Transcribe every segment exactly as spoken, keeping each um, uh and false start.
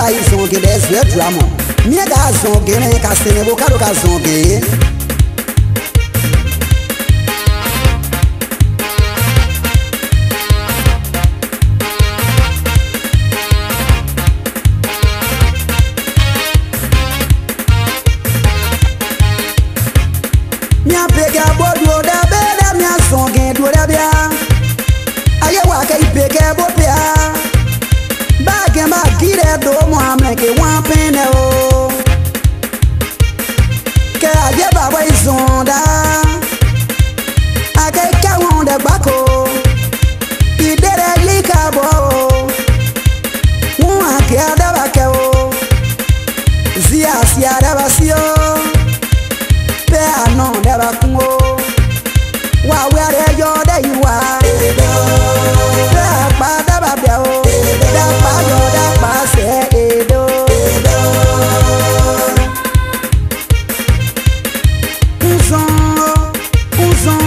ka izonge deswe drama. Mie ga zonge ne ka sene bo ka do ka zonge. Mia pega bodo da beda mia zonge do da bia. Aye wa ka ipeke bo pia. Ba ke ma gire do mo ameke wan pene o. Ke aje baba izonda. Ake ka won de bako. Idere lika bo. Won ake adaba ke o. Zia si adaba si o. Pe anon deba kungo wa were yo de iwa edo pe pa deba bia o da pa yo da pa se edo edo uzon uzon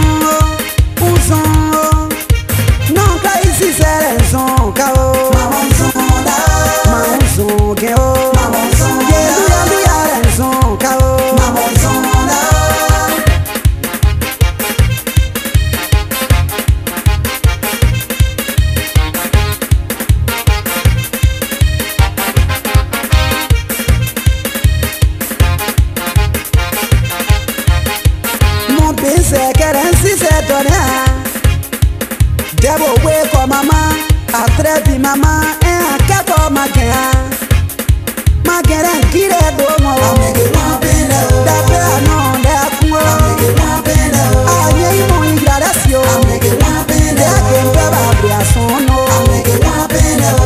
uzon no ka isi sere zon ka o ma uzon da ma uzon ke o ma uzon ye du ya du ya re zon ka o ma uzon se queren si se tonia. Debo we ko mama, atrebi mama, e akato magea. Magera kire do mo. Amege wa bene o. Da pe ano da kuo. Amege wa bene o. Anye imo igradasio. Amege wa bene o. Da ke baba bia sono. Amege wa bene o.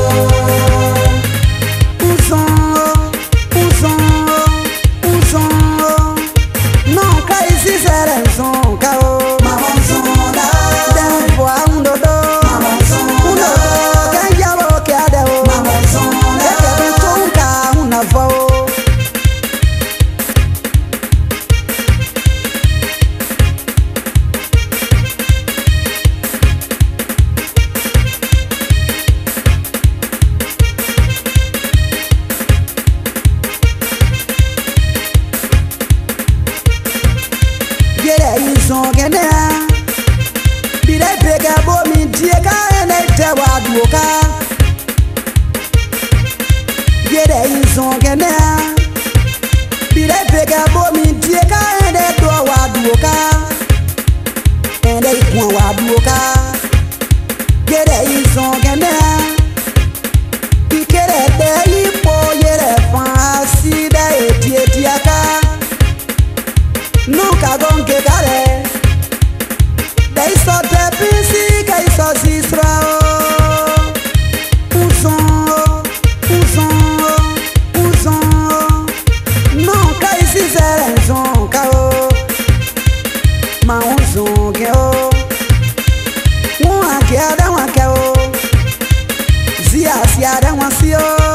Uzon, uzon, uzon. No kai si serenzon. Zonge ne bire pega bo mi die ka ene te wa duoka yere zonge ne bire pega bo mi die ka ene do wa duoka ene ikun wa duoka yere zonge ne ikere de ipo yere fa si da eti eti aka no ka gonke kare. Dei so te pisi che i so si strao. Uzon, uzon, uzon. No kai si serenzon kao. Ma uzon ke o. Won ake ada wan ke o. Zia si ada wan si o.